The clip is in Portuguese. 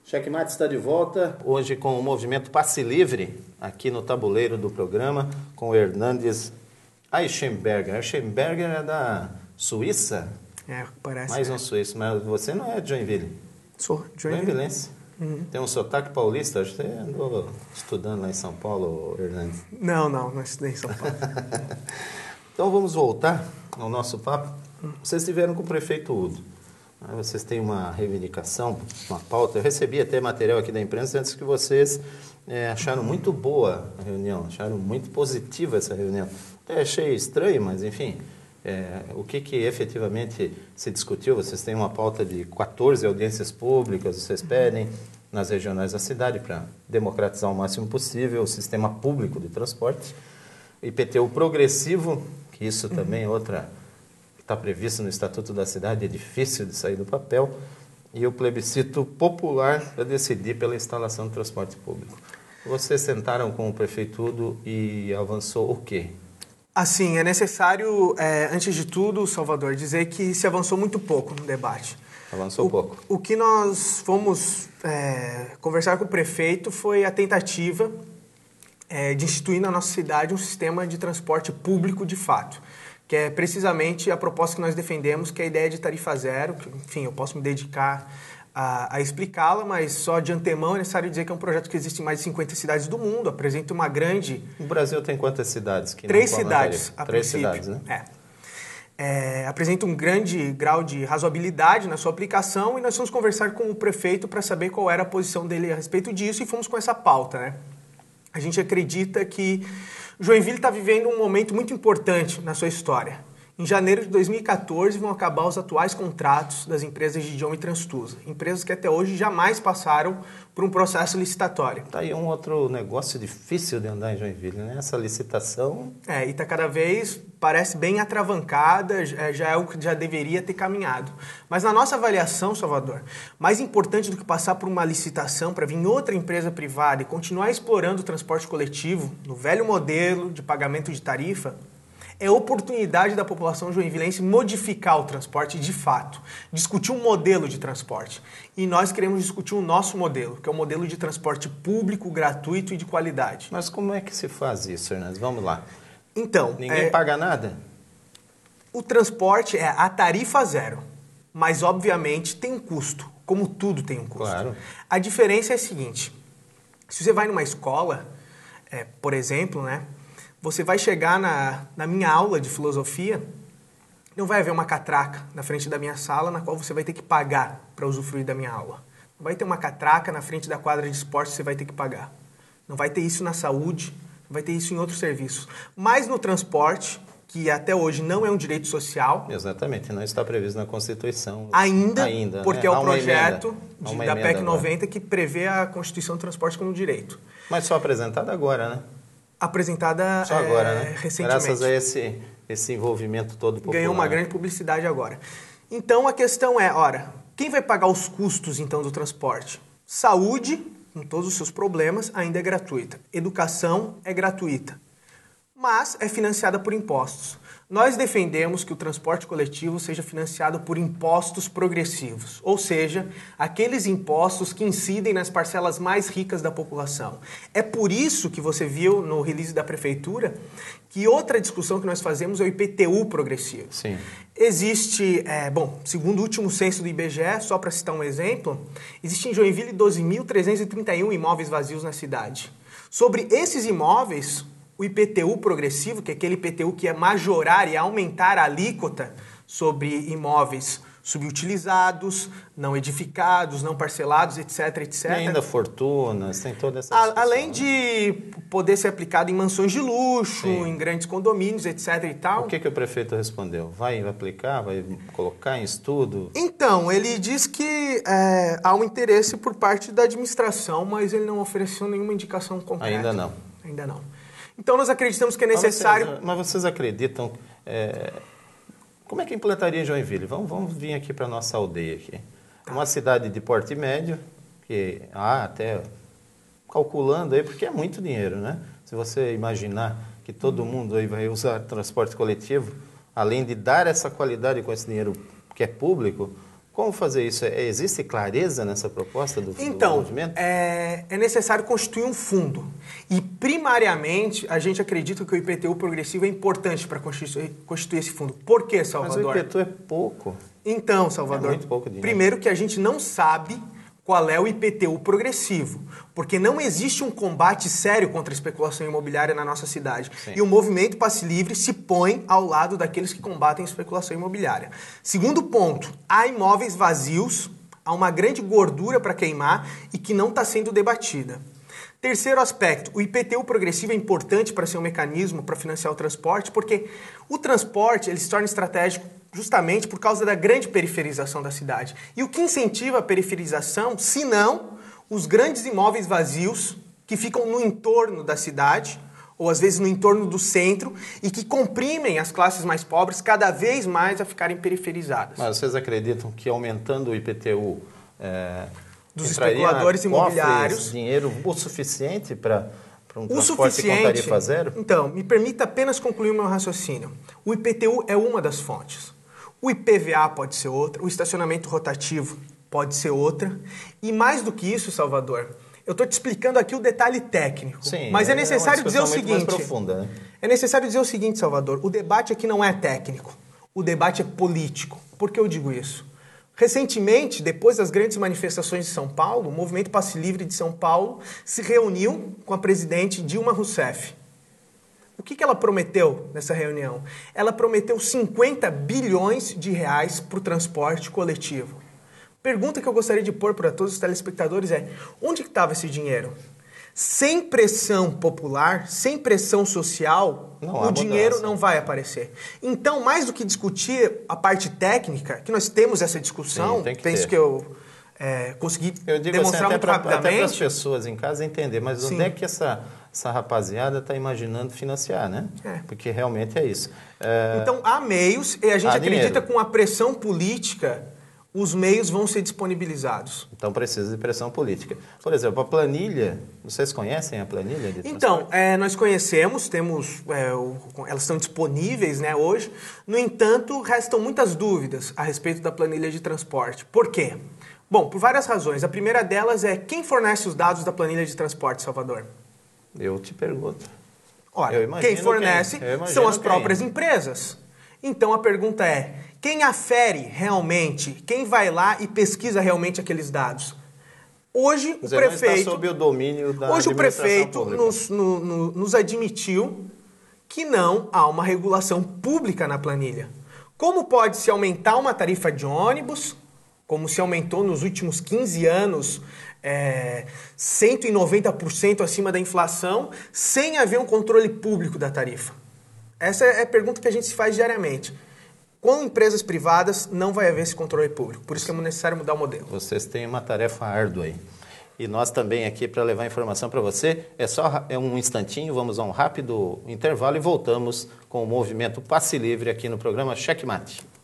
Checkmate está de volta, hoje com o movimento Passe Livre, aqui no tabuleiro do programa, com o Hernandes Eichenberger. Eichenberger é da Suíça? Parece. Mais um suíço, mas você não é de Joinville? Sou Joinvilense. Tem um sotaque paulista, acho que você andou estudando lá em São Paulo, Hernandes. Não estudei em São Paulo. Então vamos voltar ao nosso papo. Vocês estiveram com o prefeito Udo. Vocês têm uma reivindicação, uma pauta. Eu recebi até material aqui da imprensa antes que vocês acharam muito boa a reunião, acharam muito positiva essa reunião. Até achei estranho, mas enfim, o que efetivamente se discutiu? Vocês têm uma pauta de 14 audiências públicas, vocês pedem nas regionais da cidade para democratizar o máximo possível o sistema público de transporte. IPTU progressivo, que isso também é outra... está previsto no Estatuto da Cidade, é difícil de sair do papel, e o plebiscito popular para decidir pela instalação do transporte público. Vocês sentaram com o prefeito Udo e avançou o quê? Assim, é necessário, antes de tudo, Salvador, dizer que se avançou muito pouco no debate. Avançou pouco. O que nós fomos conversar com o prefeito foi a tentativa de instituir na nossa cidade um sistema de transporte público de fato, que é precisamente a proposta que nós defendemos, que é a ideia de tarifa zero, que, enfim, eu posso me dedicar a explicá-la, mas só de antemão é necessário dizer que é um projeto que existe em mais de 50 cidades do mundo, apresenta uma grande... O Brasil tem quantas cidades? Três cidades, a Três princípio. Cidades, né? Apresenta um grande grau de razoabilidade na sua aplicação e nós fomos conversar com o prefeito para saber qual era a posição dele a respeito disso e fomos com essa pauta, né? A gente acredita que Joinville está vivendo um momento muito importante na sua história. Em janeiro de 2014 vão acabar os atuais contratos das empresas de Dion e Transtusa, empresas que até hoje jamais passaram por um processo licitatório. Está aí um outro negócio difícil de andar em Joinville, né? Essa licitação... E está cada vez, parece bem atravancada, já é o que já deveria ter caminhado. Mas na nossa avaliação, Salvador, mais importante do que passar por uma licitação para vir outra empresa privada e continuar explorando o transporte coletivo no velho modelo de pagamento de tarifa, é a oportunidade da população joinvilense modificar o transporte de fato, discutir um modelo de transporte. E nós queremos discutir o nosso modelo, que é o modelo de transporte público, gratuito e de qualidade. Mas como é que se faz isso, Hernandes? Vamos lá. Então... Ninguém paga nada? O transporte é a tarifa zero, mas obviamente tem um custo, como tudo tem um custo. Claro. A diferença é a seguinte, se você vai numa escola, por exemplo, né? Você vai chegar na minha aula de filosofia, não vai haver uma catraca na frente da minha sala na qual você vai ter que pagar para usufruir da minha aula. Não vai ter uma catraca na frente da quadra de esporte que você vai ter que pagar. Não vai ter isso na saúde, não vai ter isso em outros serviços. Mas no transporte, que até hoje não é um direito social... Exatamente, não está previsto na Constituição. Ainda porque né? é o projeto da PEC 90 agora, que prevê a Constituição do Transporte como direito. Mas só apresentada agora, né? Apresentada só agora, né? Recentemente. Graças a esse envolvimento todo popular. Ganhou uma grande publicidade agora. Então a questão é, quem vai pagar os custos então do transporte? Saúde, com todos os seus problemas, ainda é gratuita. Educação é gratuita, mas é financiada por impostos. Nós defendemos que o transporte coletivo seja financiado por impostos progressivos, ou seja, aqueles impostos que incidem nas parcelas mais ricas da população. É por isso que você viu no release da prefeitura que outra discussão que nós fazemos é o IPTU progressivo. Sim. Existe, segundo o último censo do IBGE, só para citar um exemplo, existe em Joinville 12.331 imóveis vazios na cidade. Sobre esses imóveis, o IPTU progressivo, que é aquele IPTU que é majorar e aumentar a alíquota sobre imóveis subutilizados, não edificados, não parcelados, etc, etc. E ainda fortunas, tem toda essa discussão. Além de poder ser aplicado em mansões de luxo, sim, em grandes condomínios, etc e tal. O que o prefeito respondeu? Vai aplicar? Vai colocar em estudo? Então, ele diz que há um interesse por parte da administração, mas ele não ofereceu nenhuma indicação concreta. Ainda não. Ainda não. Então, nós acreditamos que é necessário... Mas vocês acreditam... Como é que implantaria em Joinville? Vamos vir aqui para a nossa aldeia aqui. Uma cidade de porte médio, que até calculando aí, porque é muito dinheiro, né? Se você imaginar que todo mundo aí vai usar transporte coletivo, além de dar essa qualidade com esse dinheiro que é público, Como fazer isso? Existe clareza nessa proposta do movimento? É necessário constituir um fundo. E, primariamente, a gente acredita que o IPTU progressivo é importante para constituir esse fundo. Por quê, Salvador? Mas o IPTU é pouco. Então, Salvador, é muito pouco dinheiro. Primeiro que a gente não sabe qual é o IPTU progressivo, porque não existe um combate sério contra a especulação imobiliária na nossa cidade. Sim. E o movimento Passe Livre se põe ao lado daqueles que combatem a especulação imobiliária. Segundo ponto, há imóveis vazios, há uma grande gordura para queimar e que não está sendo debatida. Terceiro aspecto, o IPTU progressivo é importante para ser um mecanismo para financiar o transporte, porque o transporte ele se torna estratégico justamente por causa da grande periferização da cidade. E o que incentiva a periferização, se não os grandes imóveis vazios que ficam no entorno da cidade, ou às vezes no entorno do centro, e que comprimem as classes mais pobres cada vez mais a ficarem periferizadas. Mas vocês acreditam que aumentando o IPTU... dos especuladores imobiliários, dinheiro o suficiente para um transporte com tarifa zero? Então, me permita apenas concluir o meu raciocínio. O IPTU é uma das fontes. O IPVA pode ser outra, o estacionamento rotativo pode ser outra. E mais do que isso, Salvador, eu estou te explicando aqui o detalhe técnico. Sim, mas é necessário dizer o seguinte. Mais profunda, né? É necessário dizer o seguinte, Salvador. O debate aqui não é técnico. O debate é político. Por que eu digo isso? Recentemente, depois das grandes manifestações de São Paulo, o Movimento Passe Livre de São Paulo se reuniu com a presidente Dilma Rousseff. O que ela prometeu nessa reunião? Ela prometeu 50 bilhões de reais para o transporte coletivo. Pergunta que eu gostaria de pôr para todos os telespectadores é: onde estava esse dinheiro? Sem pressão popular, sem pressão social, o dinheiro não vai aparecer. Então, mais do que discutir a parte técnica, que nós temos essa discussão, penso que eu consegui demonstrar muito rapidamente. Até para as pessoas em casa entender, mas onde é que essa rapaziada está imaginando financiar, né? Porque realmente é isso. Então, há meios, e a gente acredita que com a pressão política, os meios vão ser disponibilizados. Então precisa de pressão política. Por exemplo, a planilha, vocês conhecem a planilha de transporte? Então, nós conhecemos, temos, elas estão disponíveis, né, hoje. No entanto, restam muitas dúvidas a respeito da planilha de transporte. Por quê? Bom, por várias razões. A primeira delas é: quem fornece os dados da planilha de transporte, Salvador? Eu te pergunto. Ora, quem fornece são as próprias empresas. Então a pergunta é: quem afere realmente, quem vai lá e pesquisa realmente aqueles dados? Hoje o prefeito, não está sob o domínio da hoje o prefeito pública. nos admitiu que não há uma regulação pública na planilha. Como pode-se aumentar uma tarifa de ônibus, como se aumentou nos últimos 15 anos 190% acima da inflação, sem haver um controle público da tarifa? Essa é a pergunta que a gente se faz diariamente. Com empresas privadas não vai haver esse controle público. Por isso que é necessário mudar o modelo. Vocês têm uma tarefa árdua aí. E nós também aqui para levar informação para você. É um instantinho, vamos a um rápido intervalo e voltamos com o movimento Passe Livre aqui no programa Checkmate.